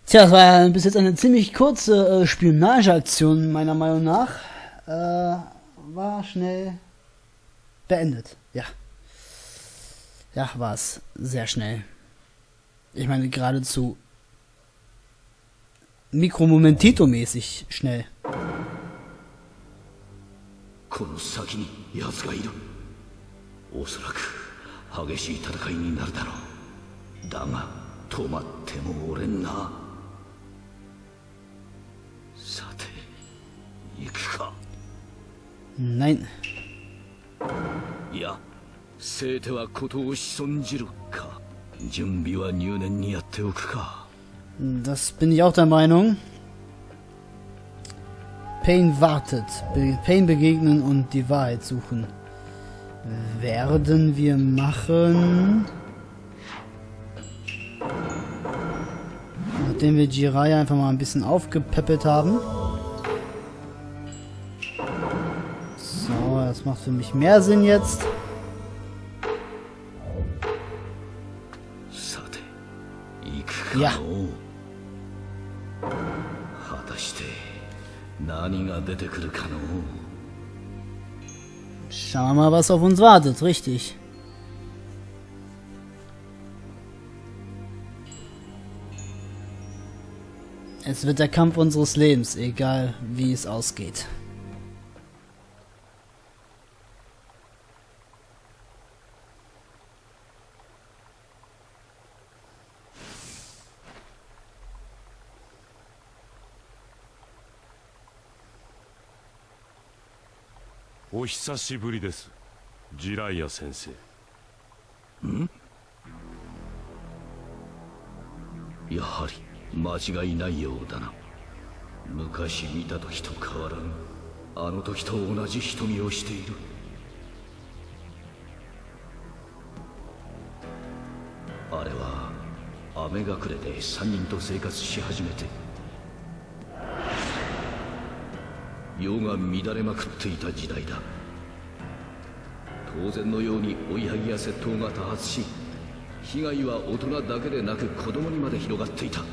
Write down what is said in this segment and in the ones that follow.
Tja, das war bis jetzt eine ziemlich kurze Spionageaktion, meiner Meinung nach. War schnell beendet. Ja. Ja, war es. Sehr schnell. Ich meine, geradezu Mikromomentito-mäßig schnell. この先に奴がいる。おそらく激しい戦いになるだろう。だが止まってもおれんな。さて行くか。 Nein. いや、せいてはことを仕じるか。準備は入念にやっておくか。 Das bin ich auch der Meinung. Pain wartet. Pain begegnen und die Wahrheit suchen. Werden wir machen. Nachdem wir Jiraiya einfach mal ein bisschen aufgepäppelt haben. So, das macht für mich mehr Sinn jetzt. Ja. 果たして何が出てくるかの。 Schauen wir mal, was auf uns wartet, richtig. Es wird der Kampf unseres Lebens, egal wie es ausgeht. お久しぶりです、ジライア先生。 やはり間違いないようだな。昔見た時と変わらぬ、あの時と同じ瞳をしている。あれは雨隠れで3人と生活し始めて、世が乱れまくっていた時代だ。当然のように追いはぎや窃盗が多発し、被害は大人だけでなく子供にまで広がっていた。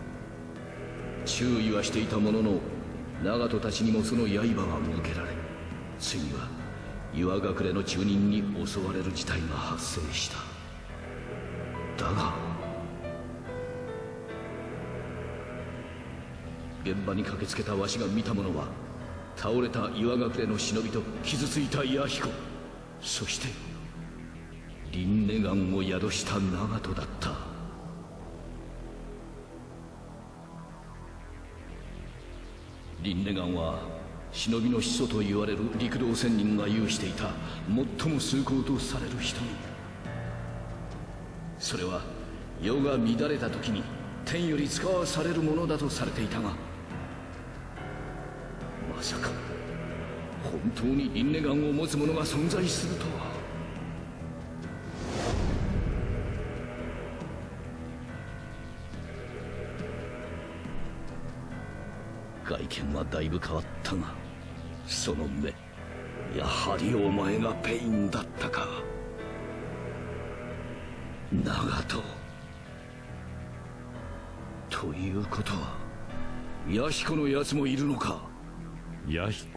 注意はしていたものの、長門たちにもその刃が向けられ、ついには岩隠れの住人に襲われる事態が発生した。だが現場に駆けつけたわしが見たものは、倒れた岩隠れの忍びと傷ついた弥彦、そして輪廻眼を宿した長門だった。輪廻眼は忍びの始祖と言われる陸道仙人が有していた最も崇高とされる瞳。それは世が乱れた時に天より使わされるものだとされていたが、まさか本当に輪廻眼を持つ者が存在するとは。外見はだいぶ変わったが、その目、やはりお前がペインだったか。長門ということは、弥彦のやつもいるのか。 弥彦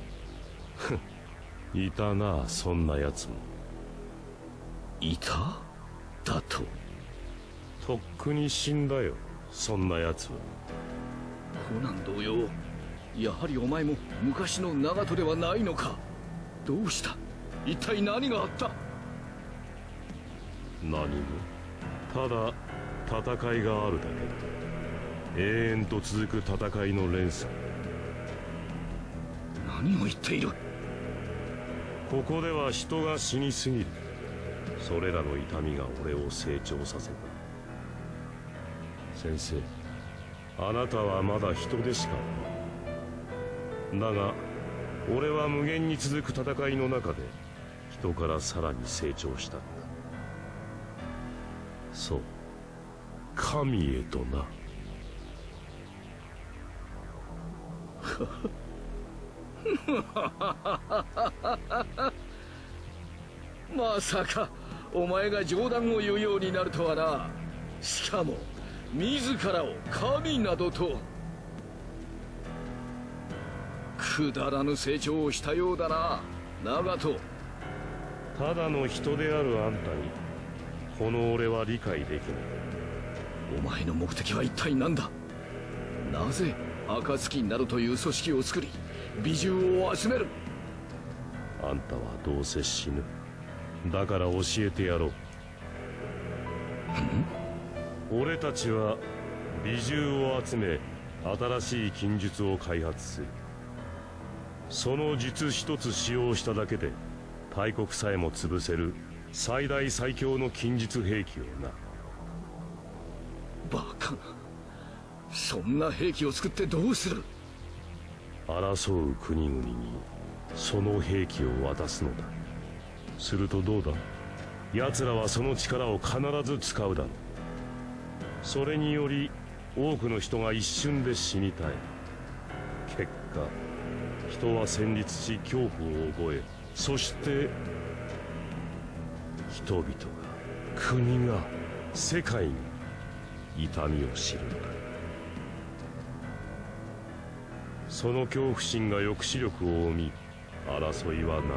いたな、そんなやつも。 いただと。 とっくに死んだよ、そんなやつは。 コナン同様、やはりお前も昔の長門ではないのか。どうした、一体何があった。 何も、ただ戦いがあるだけだ。永遠と続く戦いの連鎖。 何を言っている。 ここでは人が死にすぎる。それらの痛みが俺を成長させた。先生、あなたはまだ人でしかない。だが俺は無限に続く戦いの中で人からさらに成長したんだ。そう、神へとな。 まさかお前が冗談を言うようになるとはな。しかも自らを神などと。くだらぬ成長をしたようだな、長門。 ただの人であるあんたにこの俺は理解できない。 お前の目的は一体何だ。なぜ暁などという組織を作り美獣を集める。 あんたはどうせ死ぬ。だから教えてやろう。俺たちは美獣を集め新しい禁術を開発する。その術一つ使用しただけで大国さえも潰せる最大最強の禁術兵器をな。 バカな。そんな兵器を作ってどうする。 争う国々にその兵器を渡すのだ。するとどうだ。奴らはその力を必ず使うだろう。それにより多くの人が一瞬で死に絶え、結果人は戦慄し恐怖を覚え、そして人々が、国が、世界に痛みを知るのだ。その恐怖心が抑止力を生み、争いはなくな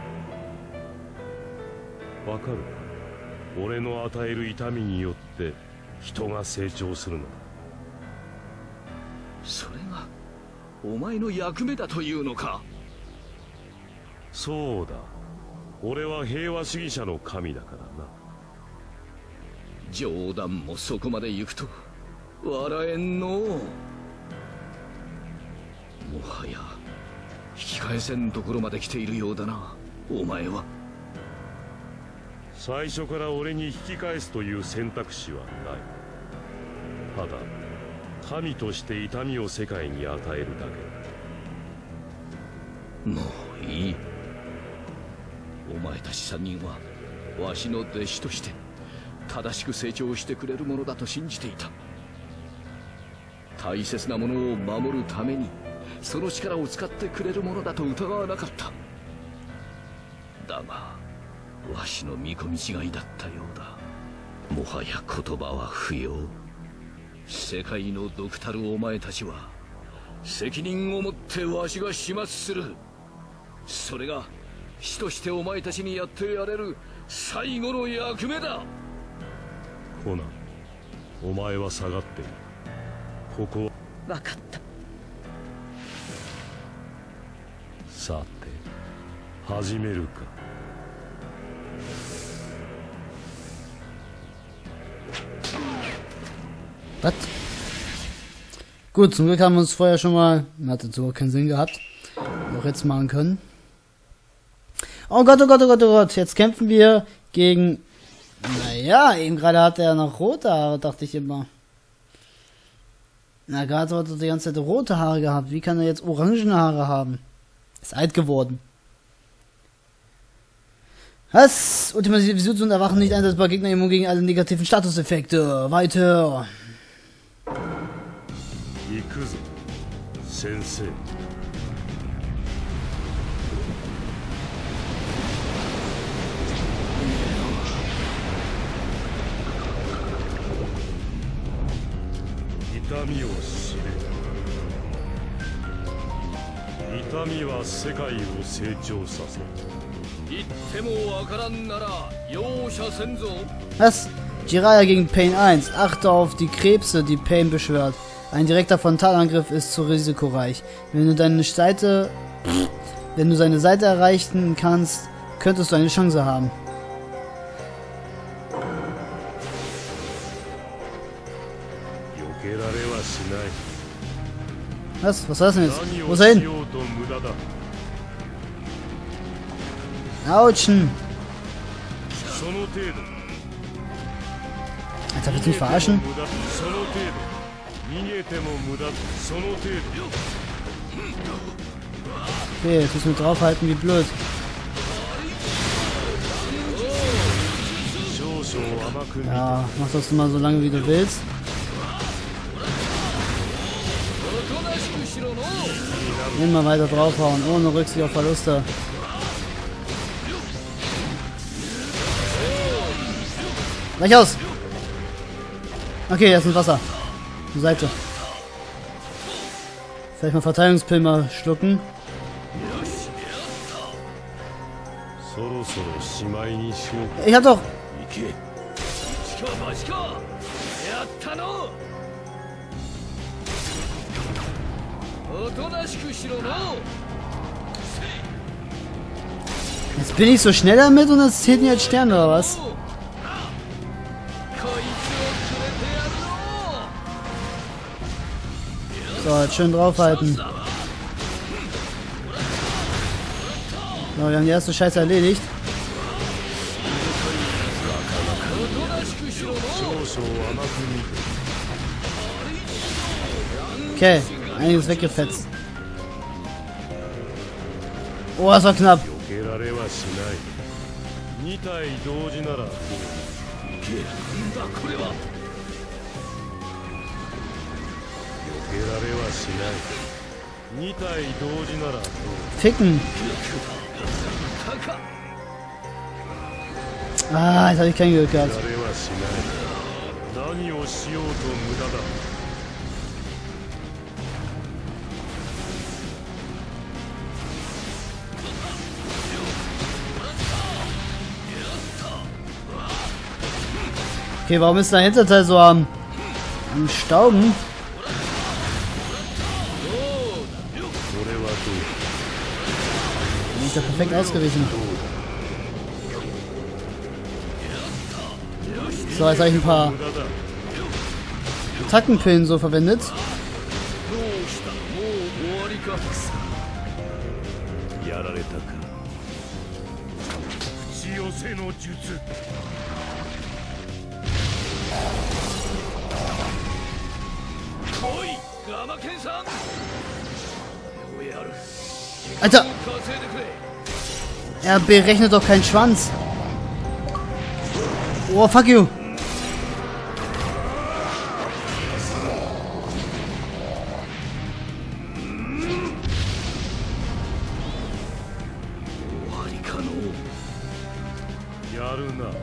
る。わかるか。俺の与える痛みによって人が成長するのだ。 それがお前の役目だというのか。 そうだ。俺は平和主義者の神だからな。 冗談もそこまで行くと笑えんの。もはや引き返せんところまで来ているようだな、お前は。 最初から俺に引き返すという選択肢はない。ただ神として痛みを世界に与えるだけ。 もういい。お前たち3人はわしの弟子として正しく成長してくれるものだと信じていた。大切なものを守るためにその力を使ってくれるものだと疑わなかった。だがわしの見込み違いだったようだ。もはや言葉は不要。世界の毒たるお前たちは責任を持ってわしが始末する。それが師としてお前たちにやってやれる最後の役目だ。 コナン、お前は下がっている。ここ分かった。 さて始めるか。 Was? Gut, zum Glück haben wir uns vorher schon mal, hatte sogar keinen Sinn gehabt, auch jetzt machen können. Oh Gott, oh Gott, oh Gott, oh Gott, jetzt kämpfen wir gegen, naja, eben gerade hatte er noch rote Haare, dachte ich immer. Na, gerade hat er die ganze Zeit rote Haare gehabt, wie kann er jetzt orangene Haare haben? Ist alt geworden. Was? Ultimative Vision und Erwachen nicht einsetzbar, Gegner immun gegen alle negativen Statuseffekte. Weiter. 行くぞ先生。痛みを知れ。痛みは世界を成長させる。 言ってもわからんなら容赦せんぞ。 Was? Jiraiya gegen Pain 1. Achte auf die Krebse, die Pain beschwört. Ein direkter Frontalangriff ist zu risikoreich. Wenn du seine Seite erreichen kannst, könntest du eine Chance haben. Was? Was war das denn jetzt? Wo ist er hin? Autschen! Alter, willst du mich verarschen? Okay, jetzt müssen wir draufhalten, wie blöd. Ja, mach das mal so lange wie du willst. Immer weiter draufhauen, ohne Rücksicht auf Verluste. Gleich aus! Okay, er ist mit Wasser. Zur Seite. Vielleicht mal Verteidigungspillen mal schlucken. そろそろしまいにしようか。 Ich hab doch... 行け。マシかマシか。やったの。おとなしくしろの。 Jetzt bin ich so schnell damit und das zählt nicht als Stern oder was? こいつをくれてやるの。 So, jetzt schön draufhalten. So, wir haben die erste Scheiße erledigt. おとなしくしろの。 少々甘く見て。 Okay, einiges weggefetzt. Oh, das war knapp. 避けられはしない。2体同時ならどう。 行け。なんだこれは。 避けられはしない。2体同時ならどう。 Ficken. Ah, jetzt habe ich kein Glück 避けら gehabt. れはしない。何をしようと無駄だ。 Okay, warum ist dein Hinterteil so am Stauben? これはどう。 Bin ich da perfekt ausgewichen. So, jetzt habe ich ein paar 無駄だ。 Attackenpillen so verwendet. どうしたもう終わりか。 やられたか。口寄せの術。 おいガマケンさん。これをやる。 Alter, 稼いでくれ。 er berechnet doch keinen Schwanz. Oh, fuck you. 終わりかの。 やるな。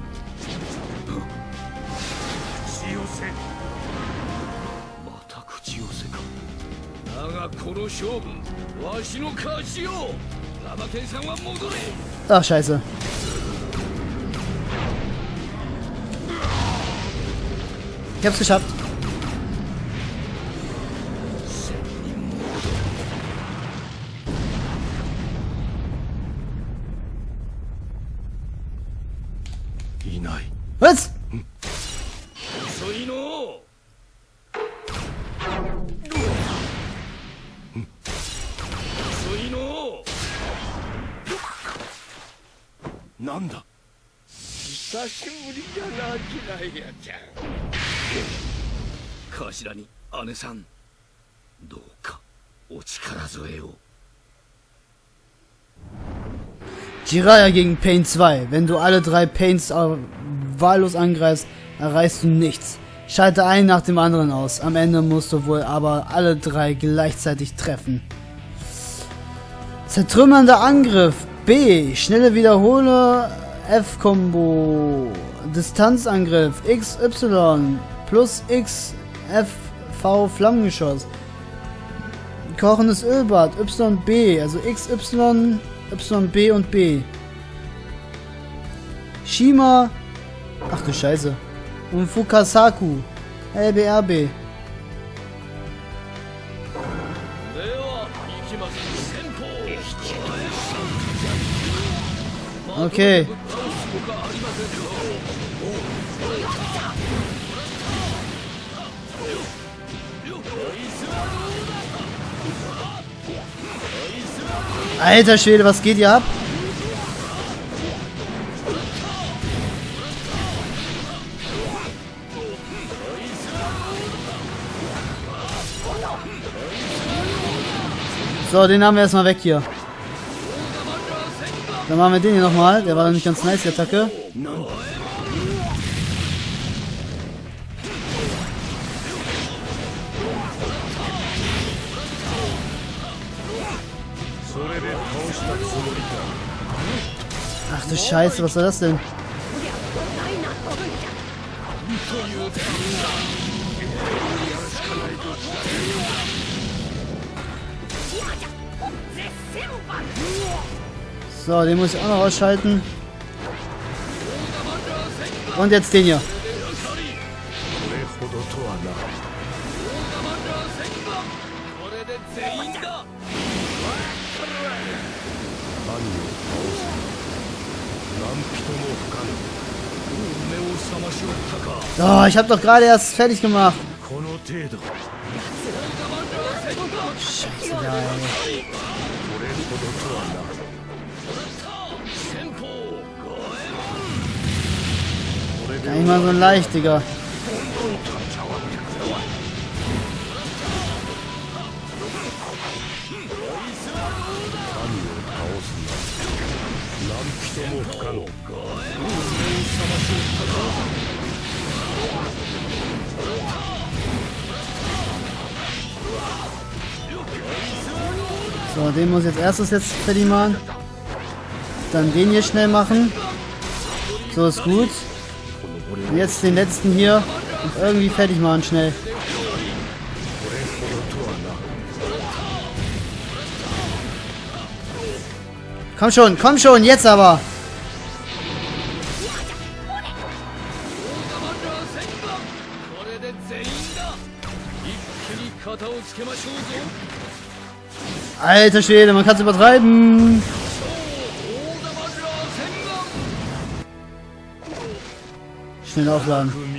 口寄せ。 また口寄せか。だがこの勝負わしの勝ちよ。ガマケンさんは戻れ。 Ach, scheiße. Ich hab's geschafft. Was? 遅いの。遅いの。 なんだ。 久しぶりじゃなキライヤちゃん。頭に姉さん、どうかお力添えを。 Jiraiya gegen Pain 2. Wenn du alle 3 Pains wahllos angreifst, erreichst du nichts. Schalte einen nach dem anderen aus. Am Ende musst du wohl aber alle 3 gleichzeitig treffen. Zertrümmernder Angriff. B. Schnelle Wiederhole. F-Kombo. Distanzangriff. XY. Plus X. F. V. Flammengeschoss. Kochendes Ölbad. YB. Also XY. YB und B. Shima. Ach du Scheiße. Und Fukasaku. LBRB. Okay. Alter Schwede, was geht hier ab? So, den haben wir erstmal weg hier. Dann machen wir den hier nochmal. Der war nämlich ganz nice, die Attacke. Ach du Scheiße, was war das denn? So, den muss ich auch noch ausschalten. Und jetzt den hier. これほどとはな。神を倒す何人も不可能。目を覚ましおったか。 Oh, ich habe doch gerade erst fertig gemacht. この程度。 Scheiße, geil. これほどとはな。 Gar nicht mal so leicht, Digga. So, den muss ich jetzt erstes jetzt fertig machen. Dann den hier schnell machen. So ist gut. Und jetzt den letzten hier und irgendwie fertig machen schnell. Komm schon, jetzt aber. Alter Schwede, man kann es übertreiben. Schnell aufladen.